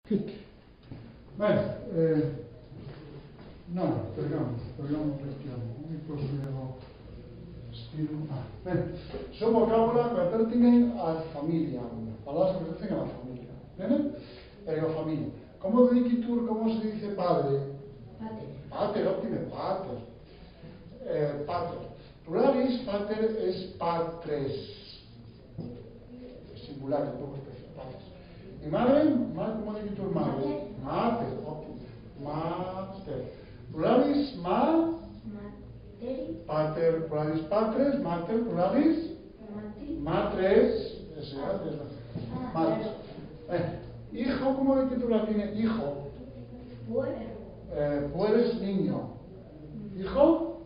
Bene, no, speriamo partiamo. Mi proseguo stile. Bene, sono vocabula que pertenecen a la familia, palabras que pertenecen a la familia. ¿Bene? La familia. ¿Cómo se dice padre? Pater. Pater, óptimo, pater. Pater. Pluralis, pater es patres. Es singular, un poco especial, patres. ¿Y madre? ¿Cómo dice tu madre? Mater, óptimo. Mater. Pluralis, Materi. pater, pluralis, patres, mater, pluralis, Matri. matres. Matres. Claro. Hijo, ¿cómo de título tiene hijo? Puer. Pueres niño. Hijo?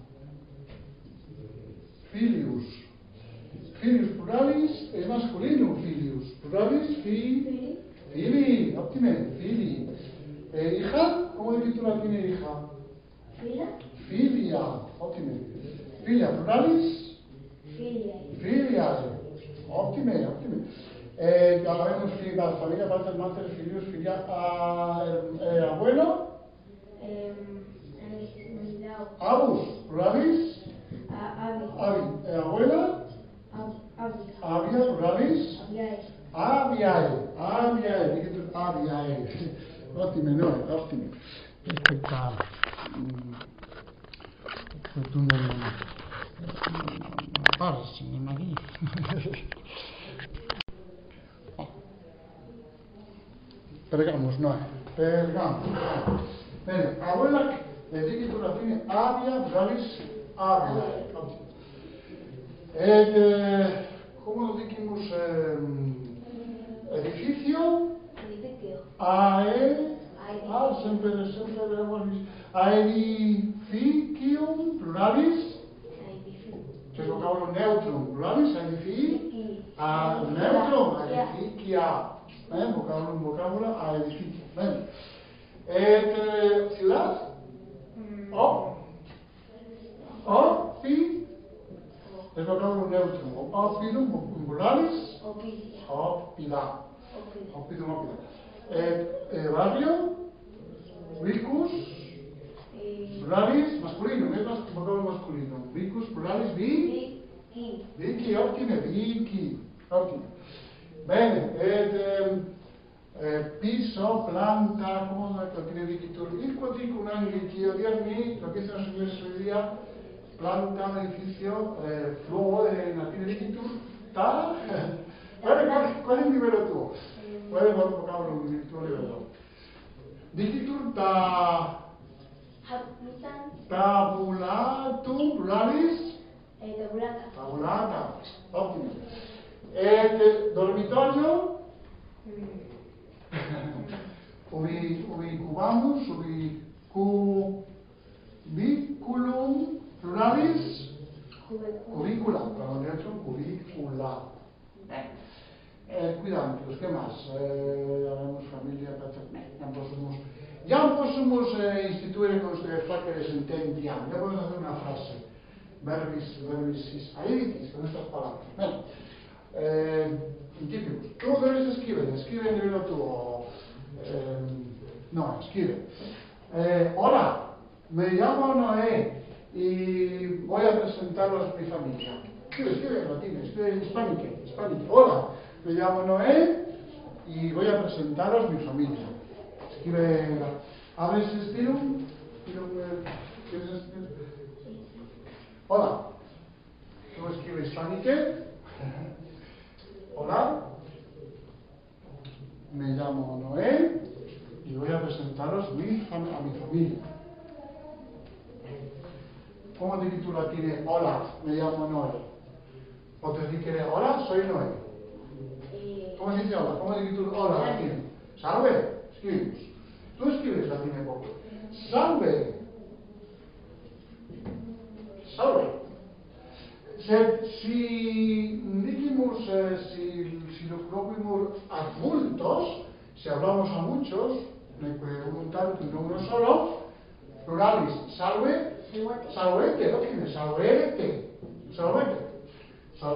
Filius. Filius pluralis es masculino, filius. Pluralis, fili, óptimo, fili. Hija, ¿cómo de título tiene hija? Fila. Filia, óptimo. Filia, pluralis, Filiae. filiae. Óptimo. Ya sabemos que la familia pater, mater, filius, filia, abuelo, abus, pluralis, Abi. abuela, Abia. avia, pluralis, Abiae. aviae, dice tu aviae. Ottime, no, ottime. Aspetta, tu non parsi, non lì. Pergamos, no. Bene, abuela, dice tu la fine, avia, pluralis, aviae. ¿Cómo lo dijimos? Edificio, siempre hemos visto. Aedificium, pluralis, que es vocablo neutrum, pluralis, neutrum, edificia, vocablo a edificio. Ciudad, es vocablo neutrum, opidum, pluralis, opida. Barrio, vicus, pluralis, masculino, es vocablo masculino. Vicus, pluralis, vici, ottime, vici, ottime. Bene, piso, planta, come lo tiene dicitur? Il quadrico un anglicio di armi, lo que dicen los ingleses hoy día, planta, edificio, flujo de latín dicitur, ta. ¿Cuál es el nivel tú? ¿Cuál es el vocablo nivel? Dicitur tabulatum, pluralis, tabulata, óptimo. Dormitorio, ubicubamus, ubiculum, pluralis, cubícula, para neutro, cubícula. Cuidamos, ¿qué más? Habemos familia, ya possono istituire queste facere sententia, ya podemos hacer una frase. Verbis aeditis, con estas palabras. Bueno, principios. Tú debes escribe en el tú. No, escribe. Hola, me llamo Noé y voy a presentaros mi familia. Escribe en latín, escribe en hispánico. Hola, me llamo Noé y voy a presentaros mi familia. Escribe, ¿abres Spirium? ¿Quieres escribir? Hola, ¿cómo escribe hispánico? Hola, me llamo Noé y voy a presentaros a mi familia. ¿Cómo de título tiene hola, me llamo Noé? O te dice hola, soy Noé. ¿Cómo se dice hola? ¿Cómo de título hola latín? Salve, escribimos. Tú escribes latín poco. Salve. Si dijimos, si lo fuimos adultos, si hablamos a muchos, un tanto y no uno solo, pluralis, salve, salvete, ¿no tienes? Salvete.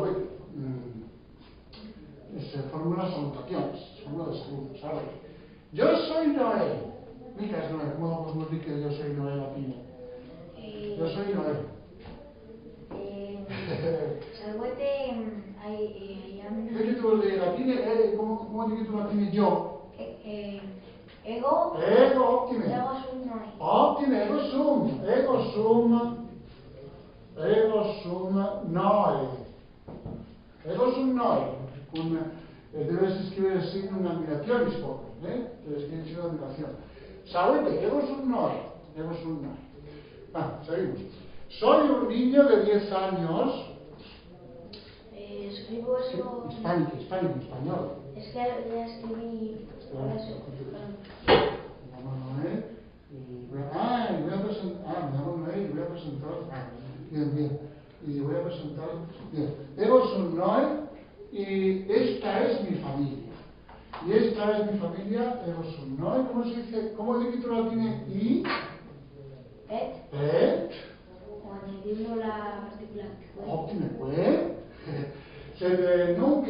Fórmula salutaciones, fórmula de salud, salve. Yo soy Noé. Mica és Noé, com podemos dir que yo soy Noé latino? Yo soy Noé. Salvete, ¿Qué que tú de latino? ¿Cómo dices tú latino yo? ego, Ego, óptime. ego sum Noé. Óptime, ego sum. Ego sum Noé. Ego sum Noé. Debes escribir el signo de admiración, mis pobres, debes escribir el signo de admiración. Salvete, ego sum Noé. Ego sum Noé. Seguimos. Soy un niño de 10 años. Escribo eso. Hispánico, español. Es que ya escribí por eso. Me llamo Noé y voy a presentar. Me llamo Noé y voy a presentar. Bien. Y voy a presentar. Bien. Ego sum Noé y esta es mi familia. Y esta es mi familia, ego sum Noé. ¿Cómo se dice? ¿Cómo de título tiene I? Et. O añadiendo la partícula que Óptimo, pues. Nunca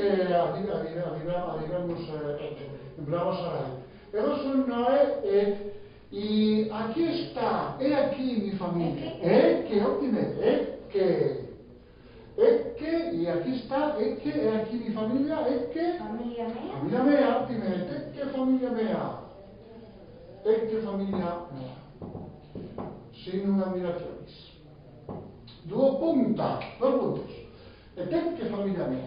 empleamos a él. Ego sum Noé et. Y aquí está, he aquí mi familia. Que óptimo, que, y aquí está, que, he aquí mi familia, que. Familia mea. Familia mea, óptimo, que familia mea. Que familia mea. Sin admiraciones. Dos puntos. Que familia mea.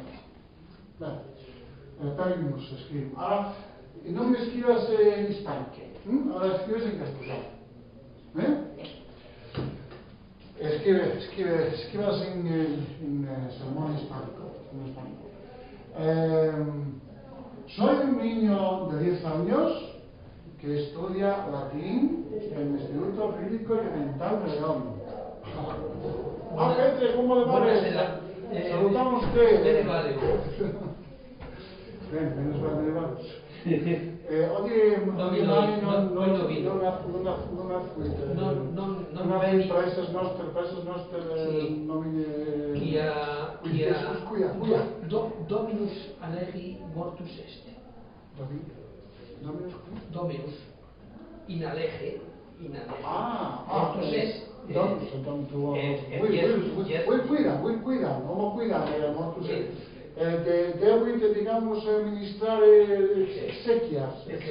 Vale, también nos escribo. Ahora, no me escribas en hispánico, ahora escribes en castellano. Escribas en sermón hispánico. Soy un niño de 10 años que estudia latín en el Instituto Bíblico y Elemental de León. Gente, ¿cómo le parece? Saludamos a usted. Menos vale. Oggi non preses nostre nomine Dominus alegi mortus est. Dominus in alege mortus est. Cuida, vamos a cuidar, mortus est. Debe, digamos, ministrar exequias.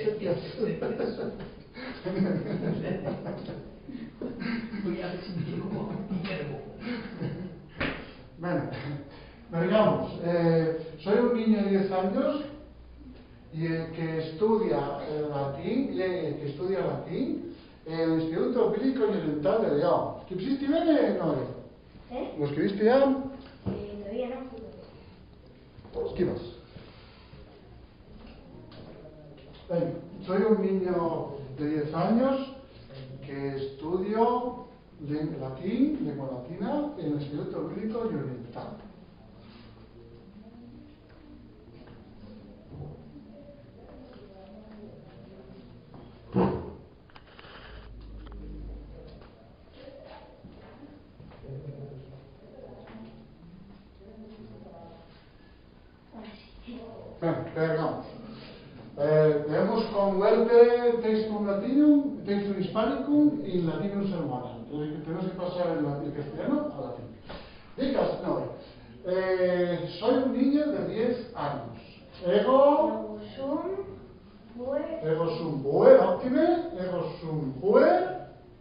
Bueno, digamos, soy un niño de 10 años y que estudia latín en el Instituto Bíblico y Elemental de León. ¿Escribiste bien, Noé? ¿Lo escribiste ya? Todavía no. Esquivas. Soy un niño de 10 años que estudio latín, lengua latina, en el Instituto Bíblico y Oriental. Perdamos. Tenemos con Werte textum latinum, textum hispanicum y latinum sermonum. Entonces tenemos que pasar el castellano a latín. Dicas, no. Soy un niño de 10 años. Ego sum puer, óptime. Ego sum puer.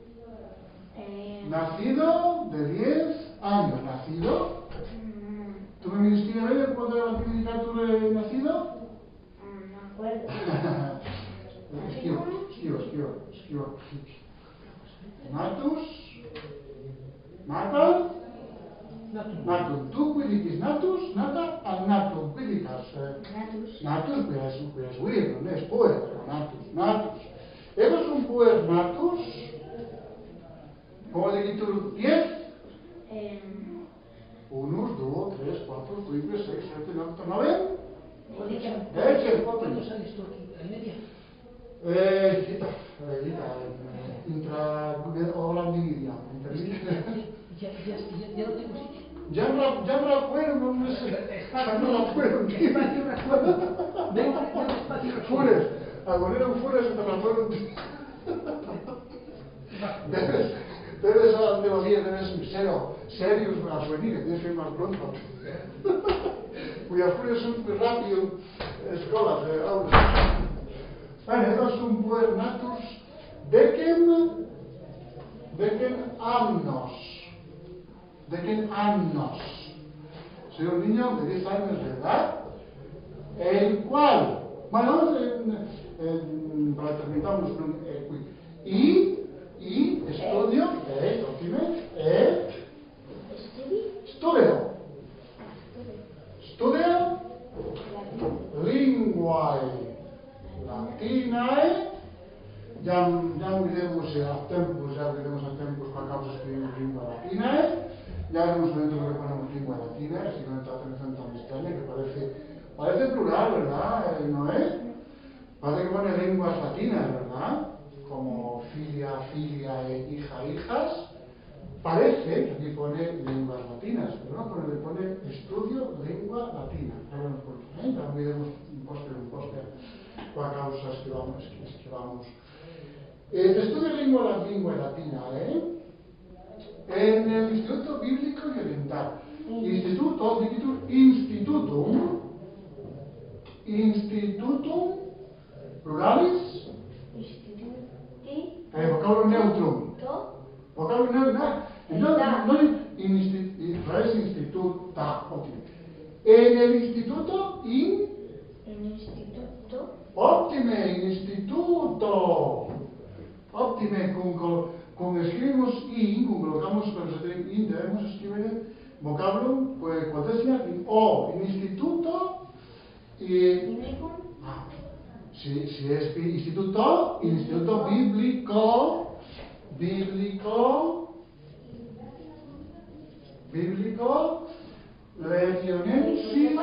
Nacido de 10 años. Nacido. ¿Tú me ministras a ver cuándo era la indicar tú nacido? No me acuerdo. Esquivo. Natus. Natum. Tú cuidicas natus, nata, al natum. Cuidicas. Natus, pues bueno, no es puer, natus. Ego es un puer natus. ¿Cómo le quito 10? 1, 2, 3, 4, 5, 6, 7, 8, 9. ¿Cuándo sales tú aquí? ¿En media? Intra Holandidia. Ya no tengo sitio. Ya me acuerdo, no sé. No me acuerdo. Espacio, recuerdo. Vengo espacio. Agorero fuera se te recuerdo. Debes andar bien, debes serios a venir, tienes que ir más pronto. Cuya fuera son muy rápido, escolas, aulas. Bueno, estos son puer natus decem annos. Soy un niño de 10 años de edad, el cual, bueno, para terminarnos, y estudio, studio linguae latinae, ya miremos a tempos para causa escribimos lingua latinae, ya veremos dentro lo que ponemos lingua latina, si no está atención tan extraña, que parece plural, ¿verdad? ¿No es? Parece que pone lenguas latinas, ¿verdad? Como filia, hija, hijas. Parece que aquí pone lenguas latinas, pero no pone estudio lengua latina. Ahora nos ponemos, ya miremos un póster para causas que vamos. Estudio lengua latina, en el Instituto Bíblico y Oriental. Institutum, pluralis, vocablo neutrum. Vocablo neutrum, es instituta, en el instituto, Optime, con escribimos colocamos, pero se tiene debemos escribir vocablo, pues potencia, o, en instituto, y si es instituto bíblico, legionensis.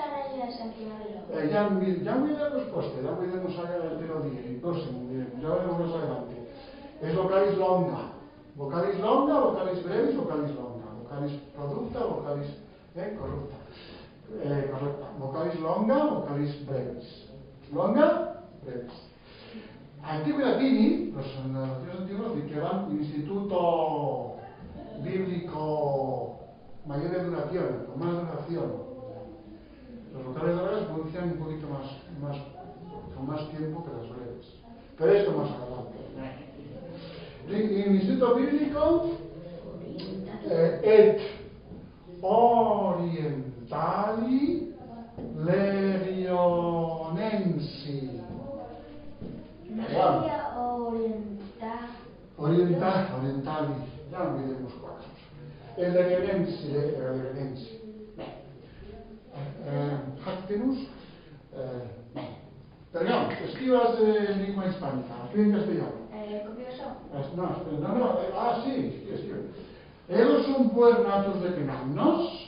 Ya miremos poste, ya miremos el día, el próximo, ya veremos más adelante. Es vocalis longa, vocalis brevis, vocalis longa, vocalis producta, vocalis corrupta. Correcta. Vocalis longa, vocalis brevis. Longa, brevis. Antiguo latini, los latinos antiguos dijeron instituto bíblico mayor de duración, con más duración. Los vocales ahora se pronuncian un poquito más, con más tiempo que las breves. Pero esto más adelante. Instituto bíblico et orientali legionensi. Orientali, ya no olvidemos cuatro. El legionensi. Jactenus, perdón, escribas en lengua hispánica, escribe en castellano. Sí, escribe. Eos un puer natus decenannos,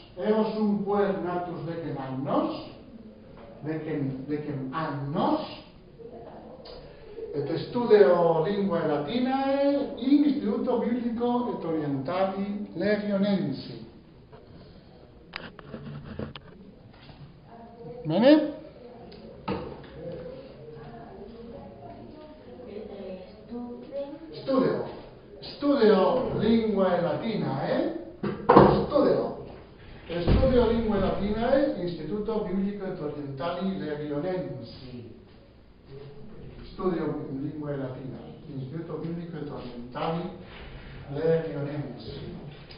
decem annos, et studio linguae latinae in Instituto Biblico et Orientali Legionensi. Bene? Studio linguae latinae, studio linguae latinae, Instituto Biblico et Orientali Legionensi. Studio linguae latinae, Instituto Biblico et Orientali Legionensi.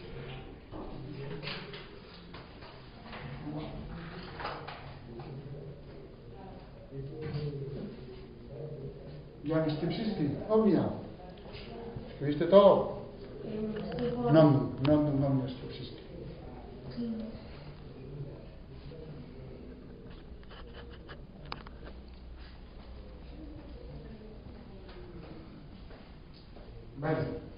¿Ya me escribiste? Mira. ¿Escribiste todo? No me escribiste. Vale.